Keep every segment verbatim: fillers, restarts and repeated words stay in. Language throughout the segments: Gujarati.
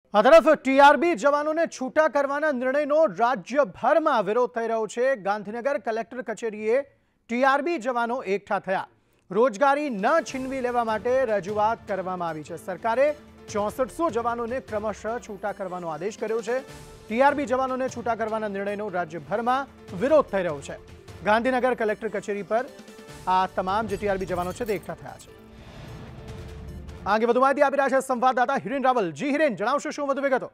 આ તરફ ટીઆરબી જવાનોને છૂટા કરવાના નિર્ણયનો રાજ્યભરમાં વિરોધ થઈ રહ્યો છે। ગાંધીનગર કલેક્ટર કચેરીએ ટીઆરબી જવાનો એકઠા થયા। રોજગારી ન છીનવી લેવા માટે રજૂઆત કરવામાં આવી છે। સરકારે ચોસઠસો જવાનોને ક્રમશઃ છૂટા કરવાનો આદેશ કર્યો છે। ટીઆરબી જવાનોને છૂટા કરવાના નિર્ણયનો રાજ્યભરમાં વિરોધ થઈ રહ્યો છે। ગાંધીનગર કલેક્ટર કચેરી પર આ તમામ જે ટીઆરબી જવાનો છે તે એકઠા થયા છે। आगे વધુ માહિતી આપી રહ્યા છે સંવાદદાता હિરેન રાવલ। જી હિરેન, જણાવશો શું વધુ વિગતો?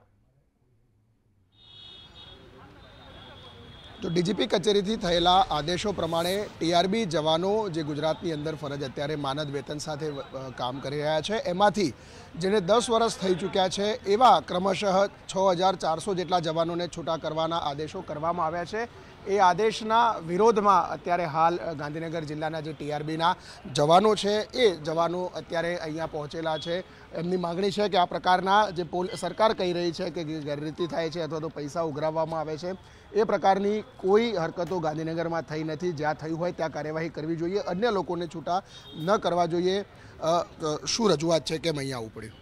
તો ડીજીપી કચેરીથી થયેલા આદેશો પ્રમાણે ટીઆરબી જવાનો જે ગુજરાતની અંદર ફરજ અત્યારે માનદ વેતન સાથે કામ કરી રહ્યા છે, એમાંથી જેને દસ વર્ષ થઈ ચૂક્યા છે એવા ક્રમશઃ છ હજાર ચારસો જેટલા જવાનોને છૂટા કરવાના આદેશો કરવામાં આવ્યા છે। એ આદેશના વિરોધમાં અત્યારે હાલ ગાંધીનગર જિલ્લાના જે ટીઆરબીના જવાનો છે એ જવાનો અત્યારે અહીંયા પહોંચેલા છે। એમની માગણી છે કે આ પ્રકારના જે સરકાર કહી રહી છે કે ગેરરીતિ થાય છે અથવા તો પૈસા ઉઘરાવવામાં આવે છે, એ પ્રકારની કોઈ હરકતો ગાંધીનગરમાં થઈ નથી। જ્યાં થયું હોય ત્યાં કાર્યવાહી કરવી જોઈએ, અન્ય લોકોને છૂટા ન કરવા જોઈએ। શું રજૂઆત છે, કેમ અહીંયા આવવું પડ્યું?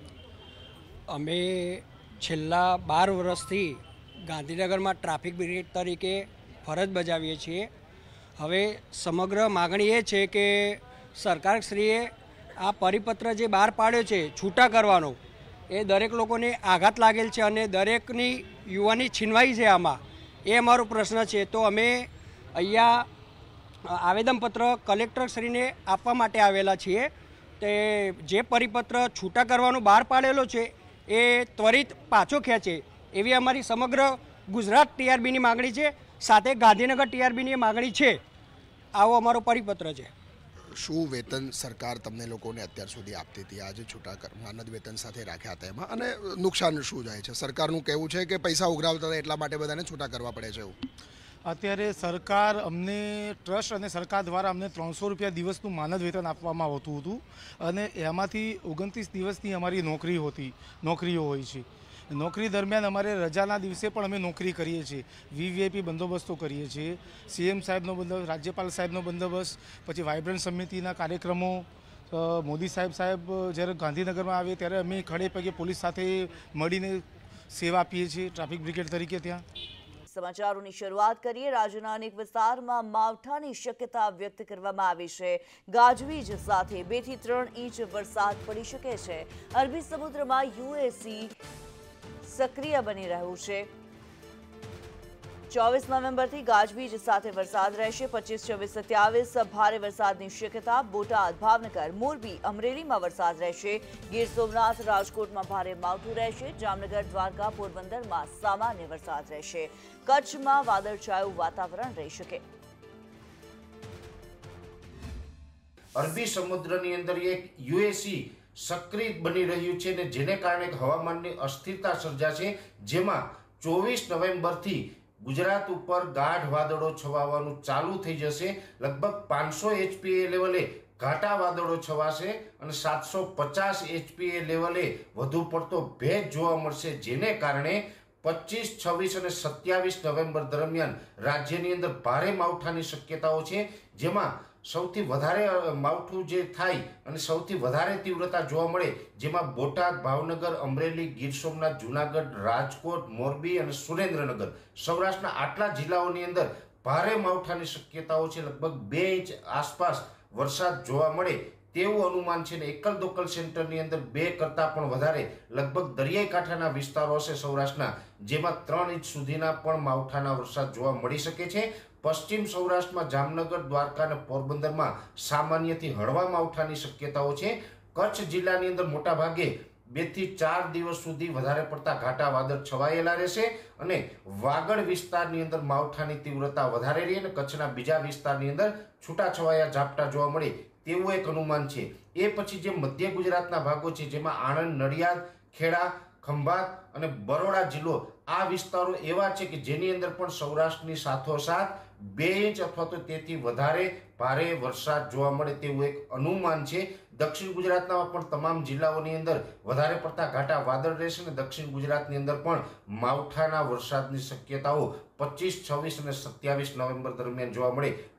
અમે છેલ્લા બાર વર્ષથી ગાંધીનગરમાં ટ્રાફિક બ્રિગેડ તરીકે ફરજ બજાવીએ છીએ। હવે સમગ્ર માગણી એ છે કે સરકારશ્રીએ આ પરિપત્ર જે બહાર પાડ્યો છે છૂટા કરવાનો, એ દરેક લોકોને આઘાત લાગેલ છે અને દરેકની યુવાની છીનવાઈ છે, આમાં એ અમારો પ્રશ્ન છે। તો અમે અહીંયા આવેદનપત્ર કલેક્ટરશ્રીને આપવા માટે આવેલા છીએ। તે જે પરિપત્ર છૂટા કરવાનો બહાર પાડેલો છે એ ત્વરિત પાછો ખેંચે એવી અમારી સમગ્ર ગુજરાત ટીઆરબીની માગણી છે, સાથે ગાંધીનગર ટીઆરબીની માગણી છે। આવો અમારો પરિપત્ર છે। શું વેતન સરકાર તમને લોકોને અત્યાર સુધી આપતી હતી, આજે છૂટા માનદ વેતન સાથે રાખ્યા હતા એમાં, અને નુકસાન શું જાય છે? સરકારનું કહેવું છે કે પૈસા ઉઘરાવતા હતા એટલા માટે બધાને છૂટા કરવા પડે છે। એવું અત્યારે સરકાર અમને ટ્રસ્ટ અને સરકાર દ્વારા અમને ત્રણસો રૂપિયા દિવસનું માનદ વેતન આપવામાં આવતું હતું અને એમાંથી ઓગણત્રીસ દિવસની અમારી નોકરી હોતી નોકરીઓ હોય છે। નોકરી દરમિયાન અમારે રજાના દિવસે પણ અમે નોકરી કરીએ છીએ, વીવીઆઈપી બંદોબસ્તો કરીએ છીએ। સીએમ સાહેબનો બંદોબસ્ત, રાજ્યપાલ સાહેબનો બંદોબસ્ત, પછી વાઇબ્રન્ટ સમિતિના કાર્યક્રમો, મોદી સાહેબ સાહેબ જ્યારે ગાંધીનગરમાં આવે ત્યારે અમે ખડે પગે પોલીસ સાથે મળીને સેવા આપીએ છીએ ટ્રાફિક બ્રિગેડ તરીકે। ત્યાં સમાચારોની શરૂઆત કરીએ। રાજ્યના અનેક વિસ્તારમાં માવઠાની શક્યતા વ્યક્ત કરવામાં આવી છે। ગાજવીજ સાથે બે થી ત્રણ ઇંચ વરસાદ પડી શકે છે। અરબી સમુદ્રમાં યુએસી સક્રિય બની રહ્યું છે। ચોવીસ નવેમ્બરથી ગાજવીજ સાથે વરસાદ રહેશે। પચીસ છવ્વીસ સત્યાવીસ ભારે વરસાદની શક્યતા। બોટાદ, ભાવનગર, મોરબી, અમરેલીમાં વરસાદ રહેશે। ગીર સોમનાથ, રાજકોટમાં ભારે માવઠું રહેશે। જામનગર, દ્વારકા, પોરબંદરમાં સામાન્ય વરસાદ રહેશે। કચ્છમાં વાદળછાયું વાતાવરણ રહી શકે। અરબી સમુદ્રની અંદર એક યુએસી સક્રિય બની રહ્યું છે ને જેને કારણે હવામાનની અસ્થિરતા સર્જાશે, જેમાં ચોવીસ નવેમ્બરથી ગુજરાત ઉપર ગાઢ વાદળો છવાવાનું ચાલુ થઈ જશે। લગભગ પાંચસો એચપીએ લેવલે ઘાટા વાદળો છવાશે અને સાતસો પચાસ એચપીએ લેવલે વધુ પડતો ભેજ જોવા મળશે, જેને કારણે પચીસ છવ્વીસ અને સત્યાવીસ નવેમ્બર દરમિયાન રાજ્યની અંદર ભારે માવઠાની શક્યતાઓ છે। જેમાં સૌથી વધારે માવઠું જે થાય અને સૌથી વધારે તીવ્રતા જોવા મળે, જેમાં બોટાદ, ભાવનગર, અમરેલી, ગીર સોમનાથ, જૂનાગઢ, રાજકોટ, મોરબી અને સુરેન્દ્રનગર, સૌરાષ્ટ્રના આટલા જિલ્લાઓની અંદર ભારે માવઠાની શક્યતાઓ છે। લગભગ બે ઇંચ આસપાસ વરસાદ જોવા મળે તેવું અનુમાન છે। ને એકલ દોકલ સેન્ટરની અંદર બે કરતાં પણ વધારે લગભગ દરિયાઈ કાંઠાના વિસ્તારો હશે સૌરાષ્ટ્રના, જેમાં ત્રણ ઇંચ સુધીના પણ માવઠાના વરસાદ જોવા મળી શકે છે। પશ્ચિમ સૌરાષ્ટ્રમાં જામનગર, દ્વારકા અને પોરબંદરમાં સામાન્યથી હળવા માવઠાની શક્યતાઓ છે। કચ્છ જિલ્લાની અંદર મોટા ભાગે બે થી ચાર દિવસ સુધી વધારે પડતા ઘાટા વાદળ છવાયેલા રહેશે અને વાગડ વિસ્તારની અંદર માવઠાની તીવ્રતા વધારે રહી અને કચ્છના બીજા વિસ્તારની અંદર છૂટાછવાયા ઝાપટા જોવા મળે તેવું એક અનુમાન છે। એ પછી જે મધ્ય ગુજરાતના ભાગો છે, જેમાં આણંદ, નડિયાદ, ખેડા, ખંભાત અને બરોડા જિલ્લો, આ વિસ્તારો એવા છે કે જેની અંદર પણ સૌરાષ્ટ્રની સાથોસાથ બે ઇંચ અથવા તો તેથી વધારે ભારે વરસાદ જોવા મળે તેવું એક અનુમાન છે। દક્ષિણ ગુજરાતના પણ તમામ જિલ્લાઓની અંદર વધારે પડતા ઘાટા વાદળ રહેશે અને દક્ષિણ ગુજરાતની અંદર પણ માવઠાના વરસાદની શક્યતાઓ પચીસ છવ્વીસ અને સત્યાવીસ નવેમ્બર દરમિયાન જોવા મળે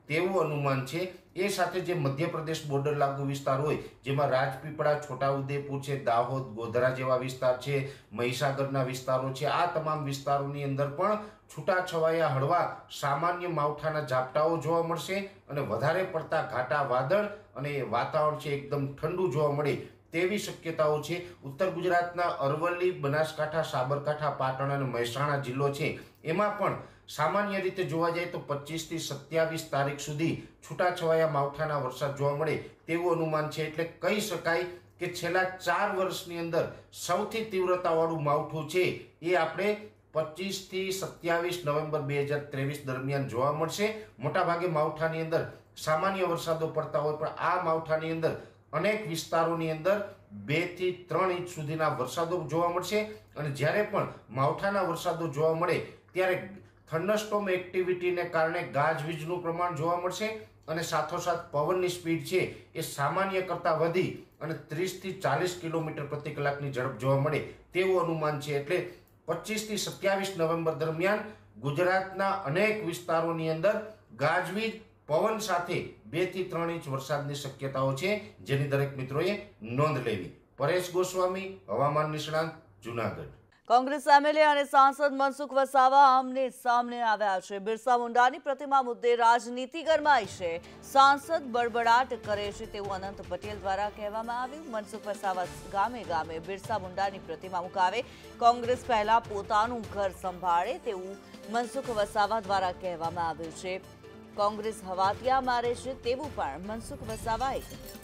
તેવું અનુમાન છે। એ સાથે જે મધ્યપ્રદેશ બોર્ડર લાગુ વિસ્તાર હોય જેમાં રાજપીપળા, છોટાઉદેપુર છે, દાહોદ, ગોધરા જેવા વિસ્તાર છે, મહીસાગરના વિસ્તારો છે, આ તમામ વિસ્તારોની અંદર પણ છૂટાછવાયા હળવા સામાન્ય માવઠાના ઝાપટાઓ જોવા મળશે અને વધારે પડતા ઘાટા વાદળ અને વાતાવરણ છે એકદમ ઠંડુ જોવા મળે તેવી શક્યતાઓ છે। ઉત્તર ગુજરાતના અરવલ્લી, બનાસકાંઠા, સાબરકાંઠા, પાટણ અને મહેસાણા જિલ્લો છે એમાં પણ સામાન્ય રીતે જોવા જાય તો પચીસ થી સત્યાવીસ તારીખ સુધી છૂટાછવાયા માવઠાના વરસાદ જોવા મળે તેવું અનુમાન છે। એટલે કહી શકાય કે છેલ્લા ચાર વર્ષની અંદર સૌથી તીવ્રતાવાળું માવઠું છે એ આપણે પચીસ થી સત્યાવીસ નવેમ્બર બે હજાર ત્રેવીસ દરમિયાન જોવા મળશે। મોટાભાગે માવઠાની અંદર સામાન્ય વરસાદો પડતા હોય પણ આ માવઠાની અંદર અનેક વિસ્તારોની અંદર બે થી ત્રણ ઇંચ સુધીના વરસાદો જોવા મળશે અને જ્યારે પણ માવઠાના વરસાદો જોવા મળે ત્યારે થંડરસ્ટોર્મ એક્ટિવિટીને કારણે ગાજવીજનું પ્રમાણ જોવા મળશે અને સાથોસાથ પવનની સ્પીડ છે એ સામાન્ય કરતાં વધી અને ત્રીસ થી ચાલીસ કિલોમીટર પ્રતિ કલાકની ઝડપ જોવા મળે તેવું અનુમાન છે। એટલે પચીસ થી સત્યાવીસ નવેમ્બર દરમિયાન ગુજરાતના અનેક વિસ્તારોની અંદર ગાજવીજ, પવન સાથે બે થી ત્રણ ઇંચ વરસાદની શક્યતાઓ છે જેની દરેક મિત્રોએ નોંધ લેવી। પરેશ ગોસ્વામી, હવામાન નિષ્ણાંત, જૂનાગઢ। કોંગ્રેસ એમએલએ અને સાંસદ મનસુખ વસાવા આમને સામને આવ્યા છે। બિરસા મુંડાની પ્રતિમા મુદ્દે રાજનીતિ ગરમાઈ છે। સાંસદ બળબડાટ કરે છે તેવું અનંત પટેલ દ્વારા કહેવામાં આવ્યું। મનસુખ વસાવા ગામે ગામે બિરસા મુંડાની પ્રતિમા મુકાવે, કોંગ્રેસ પહેલા પોતાનું ઘર સંભાળે તેવું મનસુખ વસાવા દ્વારા કહેવામાં આવ્યું છે। કોંગ્રેસ હવાતિયા મારે છે તેવું પણ મનસુખ વસાવાએ કહ્યું।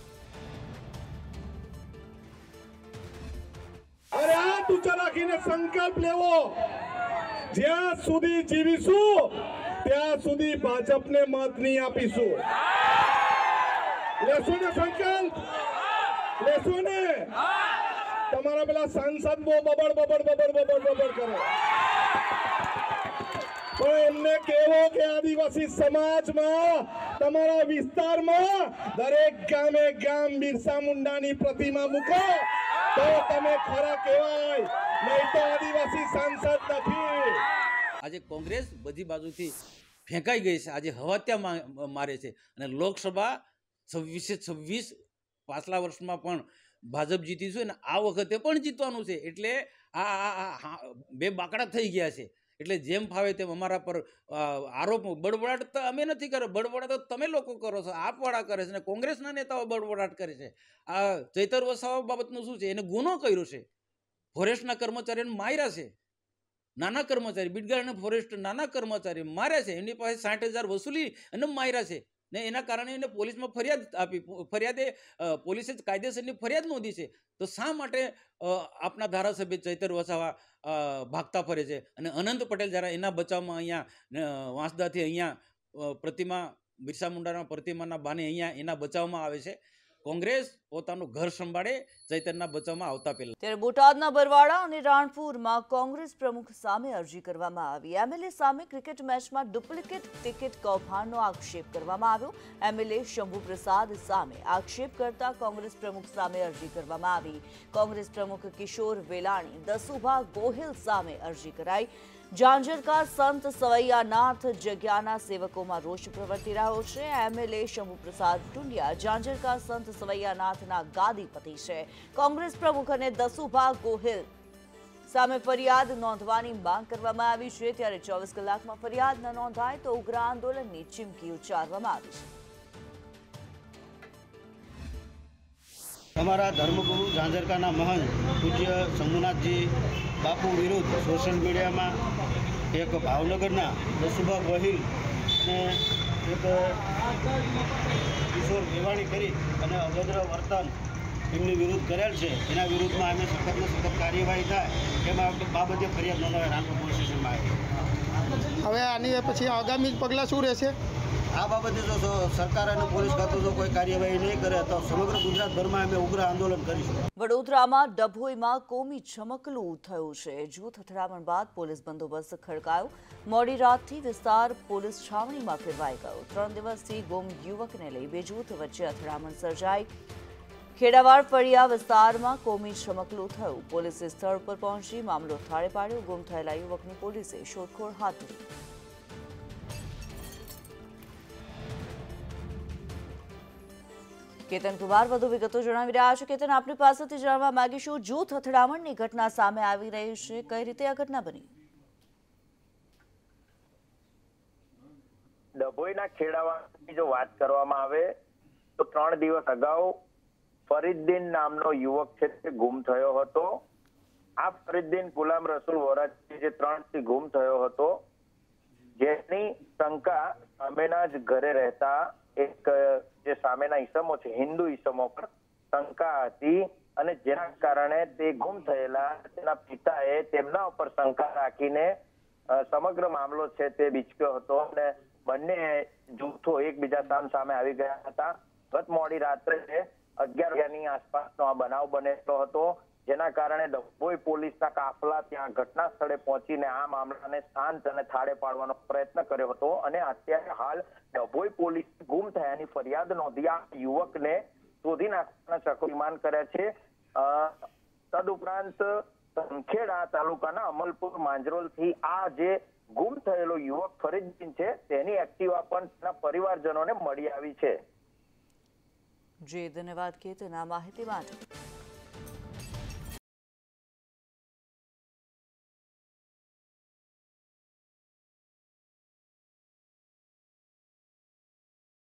અરે હાથ ઊંચા રાખીને સંકલ્પ લેવો, જ્યાં સુધી જીવીશું ત્યાં સુધી ભાજપને મત નહીં આપીશું। લેશો ને સંકલ્પ? લેશો ને? તમારા પેલા સાંસદ બહુ બબડ બબડ બબડ બબડ બબડ કરે પણ એમને કહેવો કે આદિવાસી સમાજમાં તમારા વિસ્તારમાં દરેક ગામે ગામ બિરસા મુંડાની પ્રતિમા મૂકો તો તમે ખરા કહેવાય, નહીં તો આદિવાસી સાંસદ નથી। આજે કોંગ્રેસ બધી બાજુથી ફેંકાઈ ગઈ છે, આજે હવાત્યા મારે છે અને લોકસભા છવ્વીસે છવ્વીસ પાછલા વર્ષમાં પણ ભાજપ જીતીશું અને આ વખતે પણ જીતવાનું છે। એટલે આ બે બાકડા થઈ ગયા છે। એટલે જેમ ફાવે તેમ અમારા પર આરોપ, બળબડાટ તો અમે નથી કર્યો, બળબડાટ તો તમે લોકો કરો છો, આપવાળા કરે છે અને કોંગ્રેસના નેતાઓ બળબડાટ કરે છે। આ ચૈતર વસાવા બાબતનું શું છે? એને ગુનો કર્યો છે, ફોરેસ્ટના કર્મચારીઓને માર્યા છે, નાના કર્મચારી બીટગાર્ડ અને ફોરેસ્ટ નાના કર્મચારી માર્યા છે, એમની પાસે સાઠ હજાર વસૂલી અને માર્યા છે ને એના કારણે એને પોલીસમાં ફરિયાદ આપી, ફરિયાદે પોલીસે કાયદેસરની ફરિયાદ નોંધી છે। તો શા માટે આપના ધારાસભ્ય ચૈતર વસાવા ભાગતા ફરે છે અને અનંત પટેલ જ્યારે એના બચાવમાં અહીંયા વાંસદાથી અહીંયા પ્રતિમા, બિરસા મુંડાના પ્રતિમાના બાને અહીંયા એના બચાવમાં આવે છે। કોંગ્રેસ પોતાનું ઘર સંભાળે ચૈતરના બચાવમાં આવતા પહેલા। ત્યારે બોટાદના બરવાડા અને રાણપુરમાં કોંગ્રેસ પ્રમુખ સામે અરજી કરવામાં આવી। એમએલએ સામે ક્રિકેટ મેચમાં ડુપ્લિકેટ ટિકિટ કૌભાંડનો આક્ષેપ કરવામાં આવ્યો। એમએલએ શંભુ પ્રસાદ સામે આક્ષેપ કરતા કોંગ્રેસ પ્રમુખ સામે અરજી કરવામાં આવી। કોંગ્રેસ પ્રમુખ કિશોર વેલાણી, દસુભા ગોહિલ સામે અરજી કરાઈ। જાંજરકા સંત સવૈયાનાથ જગ્યાના સેવકોમાં રોષ પ્રવર્તી રહ્યો છે। એમએલએ શંભુ પ્રસાદ ટુંડિયા જાંજરકા સંત સવૈયાનાથના ગાદીપતિ છે। કોંગ્રેસ પ્રમુખ અને દસુભા ગોહિલ સામે ફરિયાદ નોંધવાની માંગ કરવામાં આવી છે। ત્યારે ચોવીસ કલાકમાં ફરિયાદ ન નોંધાય તો ઉગ્ર આંદોલનની ચીમકી ઉચ્ચારવામાં આવી છે। અમારા ધર્મગુરુ ઝાંઝરકાના મહંત પૂજ્ય શંભુનાથજી બાપુ વિરુદ્ધ સોશિયલ મીડિયામાં એક ભાવનગરના દસુભા ગોહિલ અને એક કિશોર વેવાણી કરી અને અભદ્ર વર્તન એમની વિરુદ્ધ કરેલ છે, એના વિરુદ્ધમાં અમે સખતમાં સખત કાર્યવાહી થાય એમાં બાબતે ફરિયાદ નોંધાવે રાણપુર પોલીસ સ્ટેશનમાં આવી। હવે આની પછી આગામી પગલાં શું રહેશે? આ બાબતે જો સરકાર અને પોલીસ ખાતું જો કોઈ કાર્યવાહી નહીં કરે તો સમગ્ર ગુજરાતભરમાં અમે ઉગ્ર આંદોલન કરીશું। વડોદરામાં ડભોઈમાં કોમી ચમકલું થયું છે। જૂથ અથડામણ બાદ પોલીસ બંદોબસ્ત ખડકાયો। મોડી રાતથી વિસ્તાર પોલીસ છાવણીમાં ફેરવાઈ ગયો। ત્રણ દિવસથી ગુમ યુવકને લઈ બે જૂથ વચ્ચે અથડામણ સર્જાઈ। ખેડાવાડ ફળિયા વિસ્તારમાં કોમી ચમકલું થયું। પોલીસે સ્થળ પર પહોંચી મામલો થાળે પાડ્યો। ગુમ થયેલા યુવકની પોલીસે શોધખોળ હાથ ધરી। કેતન કુમાર વધુ વિગતો જણાવી રહ્યા છે। કેતન, આપની પાસેથી જાણવા માંગીશું, જૂથ અથડામણની ઘટના સામે આવી રહી છે, કઈ રીતે આ ઘટના બની? ડભોઈના ખેડાવાની જો વાત કરવામાં આવે તો ત્રણ દિવસ અગાઉ ફરીદીન નામનો યુવક છે તે ગુમ થયો હતો। આ ફરીદીન ગુલામ રસુલ વરાજી જે ત્રણ થી ગુમ થયો હતો, જેની શંકા સામેના જ ઘરે રહેતા એક જે સામેના ઈસમો છે, હિન્દુ ઈસમો પર શંકા હતી અને જેના કારણે તે ગુમ થયેલા તેના પિતાએ તેમના ઉપર શંકા રાખીને સમગ્ર મામલો છે તે બીચક્યો હતો અને બંને જૂથો એકબીજા સામ સામે આવી ગયા હતા। ગત મોડી રાત્રે અગિયાર વાગ્યાની આસપાસનો આ બનાવ બનેલો હતો, જેના કારણે ડભોઈ પોલીસના કાફલા ત્યાં ઘટના સ્થળે પહોંચીને આ મામલાને શાંત અને થાળે પાડવાનો પ્રયત્ન કર્યો હતો અને અત્યારે હાલ ડભોઈ પોલીસ ગુમ થયાની ફરિયાદ નોંધી આ યુવકને શોધી નાખવાના ચક્રીમાન કર્યા છે। તદુપરાંત સંખેડા તાલુકાના અમલપુર માંજરોલ થી આ જે ગુમ થયેલો યુવક ફરીદીન છે તેની એક્ટિવા પણ તેના પરિવારજનોને મળી આવી છે। જી, ધન્યવાદ કેતન આ માહિતી માટે।